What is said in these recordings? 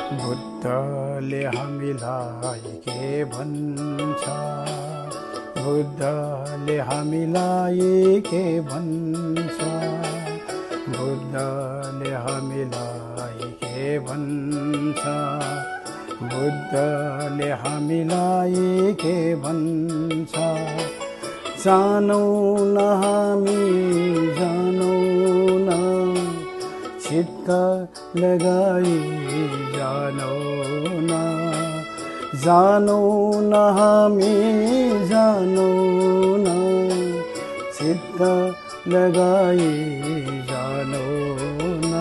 बुद्धले हामीलाई के भन्छ बुद्धले हामीलाई के भन्छ बुद्धले हामीलाई के भन्छ बुद्धले हामीलाई के भन्छ जानौँ न हामी जानौँ न चित्त लगाई जानौँ न हामी जानौँ न चित्त लगाई जानौँ न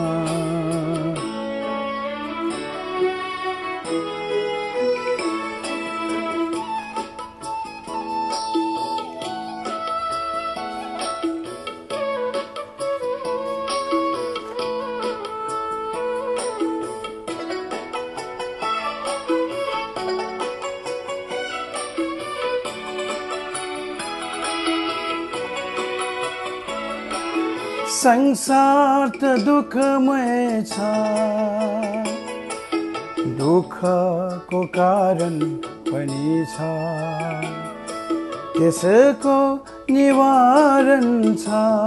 संसार त दुःखमय छ दुःखको कारण पनि छ त्यसको निवारण छ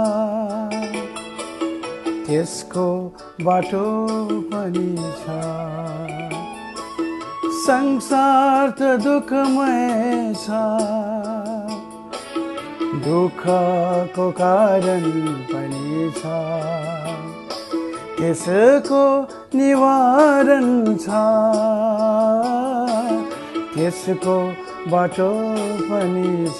त्यसको बाटो पनि छ संसार त दुःखमय छ दुःखको कारण पनि छ त्यसको निवारण छ त्यसको बाटो पनि छ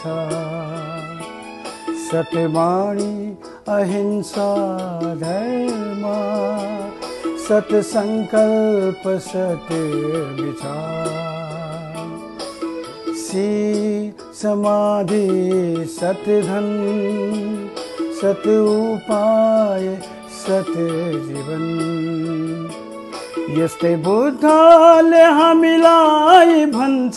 सत्यवाणी अहिंसा धर्म सत्य संकल्प सत्य विचार समाधि सत्य धन सत्य उपाय सत्य जीवन यस्तै बुद्धले हामीलाई भन्छ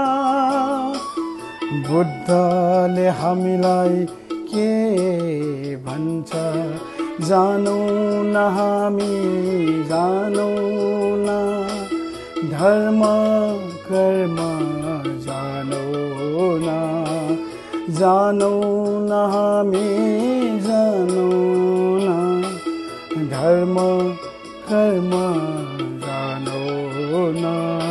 बुद्धले हामीलाई के भन्छ जानौँ न हामी जानौँ न धर्म कर्म जानौँ न हामी जानौँ न धर्म कर्म जानौँ न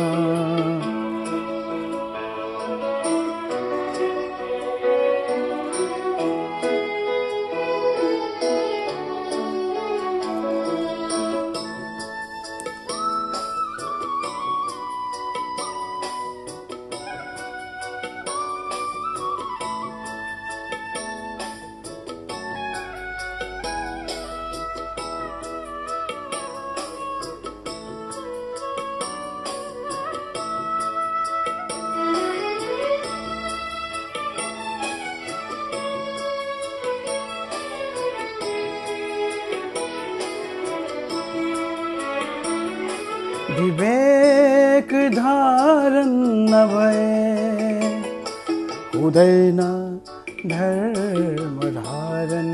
विवेक धारण नभए हुँदैन धर्म धारण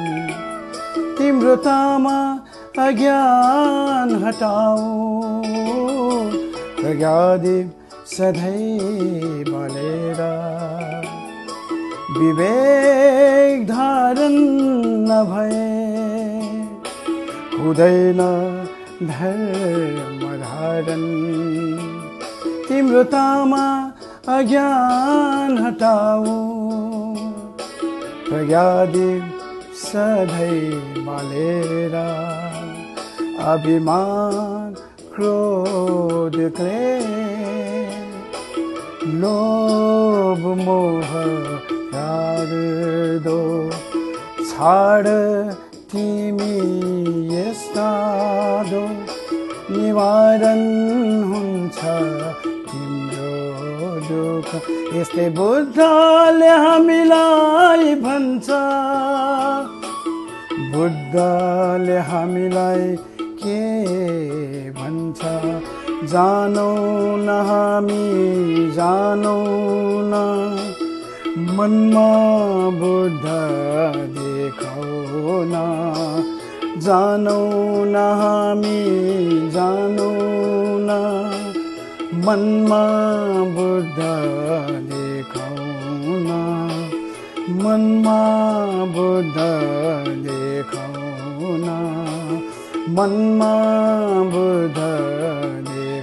तिम्रोतामा अज्ञान हटाऊ प्रज्ञादीप सधैँ बलेर विवेक धारण नभए हुँदैन धर्म धारण तिम्रोतामा अज्ञान हटाऊ प्रज्ञादीप सधैँ बालेर अभिमान क्रोध क्लेश लोभ मोह राग दो छाड तिमी यस्ता दो निवारण हुन्छ तिम्रो दुःख यस्तै बुद्धले हामीलाई भन्छ बुद्धले हामीलाई के भन्छ जानौँ न हामी जानौँ न मनमा बुद्ध देखाऊ न जानौँ न हामी जानौँ न मनमा बुद्ध देखाउँ न मनमा बुद्ध देखाउँ न मनमा बुद्ध